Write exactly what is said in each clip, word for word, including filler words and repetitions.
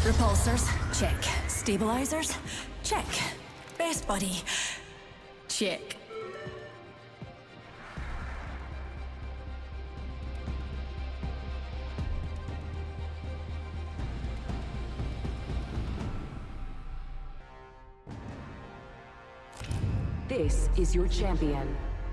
Repulsors, check. Stabilizers, check. Best buddy, check. This is your champion.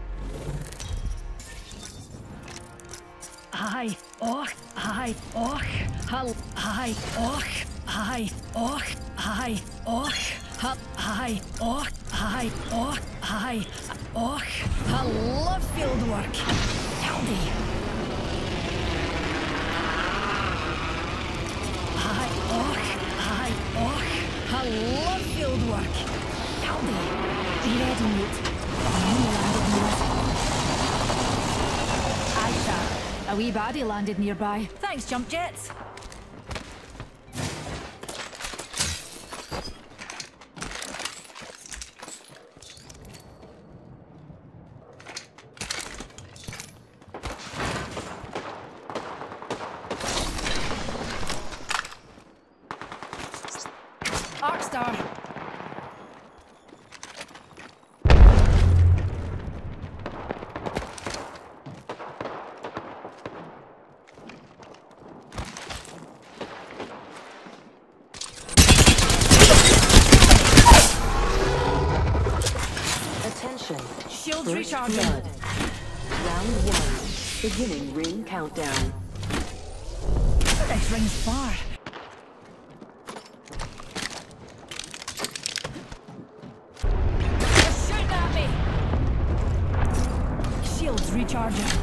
Hi, och, hi, och, hal, hi, och, hi, och, hi, och, hal, hi, och, hi, och, hi, och, I love field work. Howdy. Hi, och, hi, och, I love field work. Howdy. Be ready, mate. Aisha. A wee baddie landed nearby. Thanks, jump jets. Arcstar. Shields recharging. Blood. Round one. Beginning ring countdown. This ring's far. They're shooting at me. Shields recharging.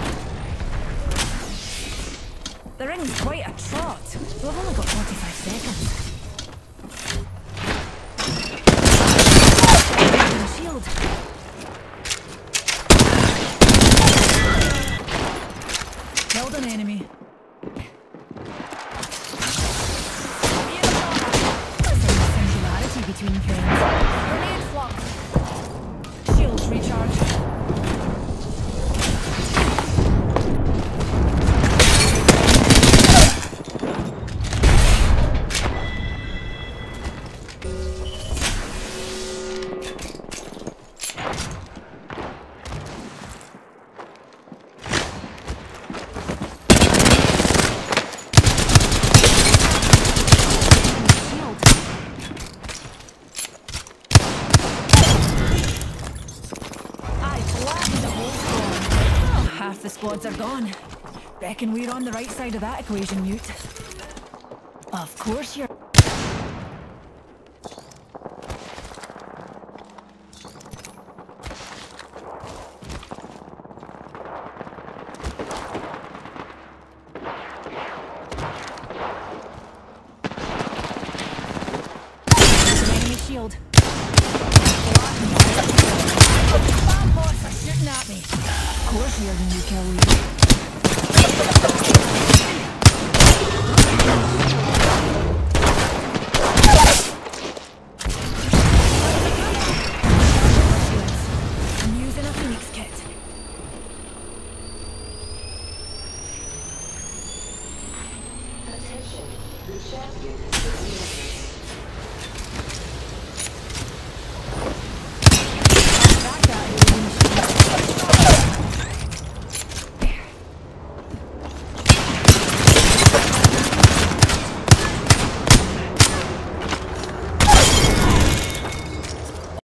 The ring's quite a trot. We've only got forty-five seconds. Shield. Killed an enemy. Singularity between friends. Grenade flux. Shields recharged. Half the squads are gone. Reckon we're on the right side of that equation, Newt. Of course you're... There's an enemy shield. Bomb bots are shooting at me. Of course you're the new kill leader. I'm using a Phoenix kit. Attention, the champion has been eliminated.